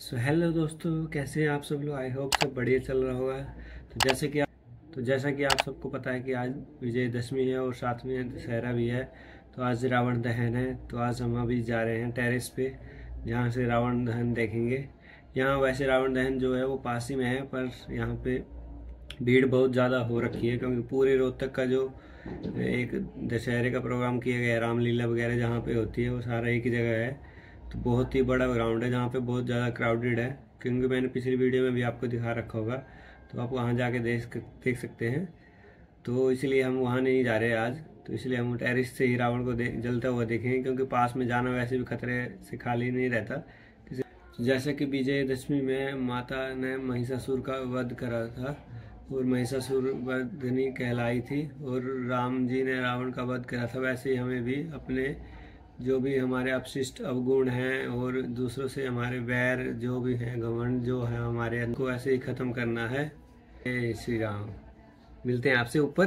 Hello दोस्तों, कैसे हैं आप सब लोग। आई होप सब बढ़िया चल रहा होगा। जैसा कि आप सबको पता है कि आज विजयदशमी है और साथ में दशहरा भी है। तो आज रावण दहन है। तो आज हम अभी जा रहे हैं टेरेस पे, जहाँ से रावण दहन देखेंगे। यहाँ वैसे रावण दहन जो है वो पास ही में है, पर यहाँ पे भीड़ बहुत ज़्यादा हो रखी है, क्योंकि पूरे रोहतक का जो एक दशहरे का प्रोग्राम किया गया है, रामलीला वगैरह जहाँ पे होती है, वो सारा एक ही जगह है। तो बहुत ही बड़ा ग्राउंड है जहाँ पे बहुत ज़्यादा क्राउडेड है, क्योंकि मैंने पिछली वीडियो में भी आपको दिखा रखा होगा। तो आप वहाँ जाके देख सकते हैं। तो इसलिए हम वहाँ नहीं जा रहे आज। तो इसलिए हम टेरेस से ही रावण को जलता हुआ देखेंगे, क्योंकि पास में जाना वैसे भी खतरे से खाली नहीं रहता। जैसे कि विजयदशमी में माता ने महिषासुर का वध करा था और महिषासुर वधनी कहलाई थी, और राम जी ने रावण का वध करा था, वैसे ही हमें भी अपने जो भी हमारे अपशिष्ट अवगुण हैं और दूसरों से हमारे वैर जो भी हैं, घमंड जो है हमारे, उनको ऐसे ही खत्म करना है। जय श्री राम। मिलते हैं आपसे ऊपर।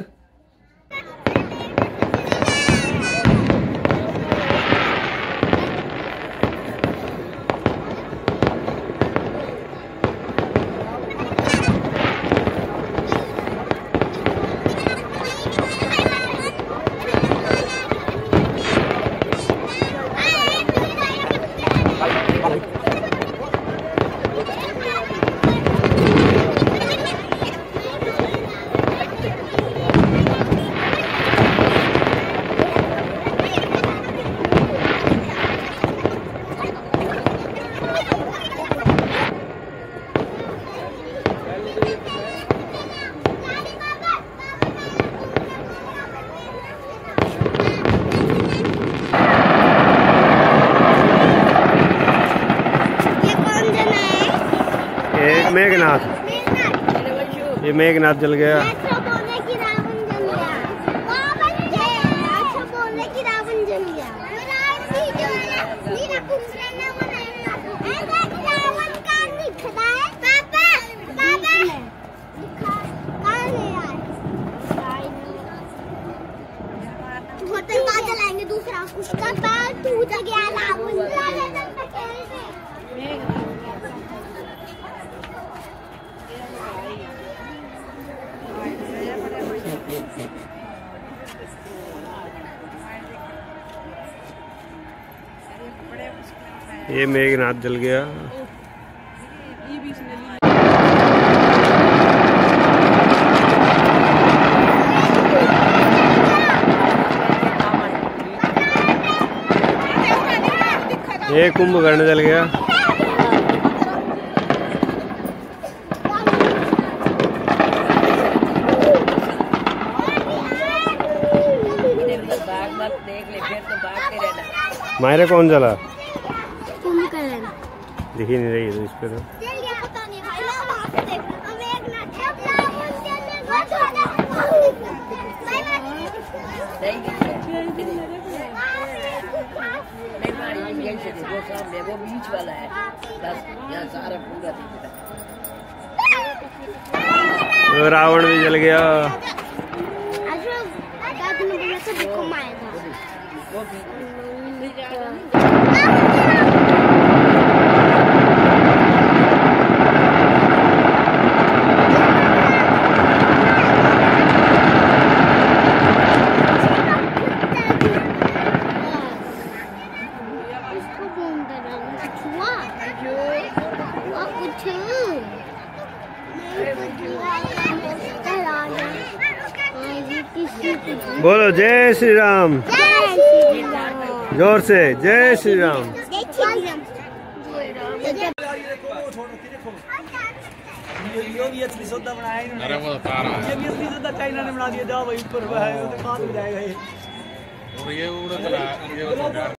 मेघनाथ, ये मेघनाथ जल गया। जलाएंगे दूसरा, उसका पैर टूट गया। ये मेघनाथ जल गया। ये कुंभकर्ण जल गया। मायरे कौन जला? दिख ही नहीं रही है इस पे तो। वो बीच वाला है, बस यहाँ सारा पूरा तो रावण भी जल गया। बोलो जय श्री राम, जोर से जय श्री राम। ये भी असली सौदा बनाया इन्होंने। ये भी असली सौदा चाइना ने बना दिया। जाओ भाई ऊपर है, तो बात हो जाएगा ये। और ये उड़ा चला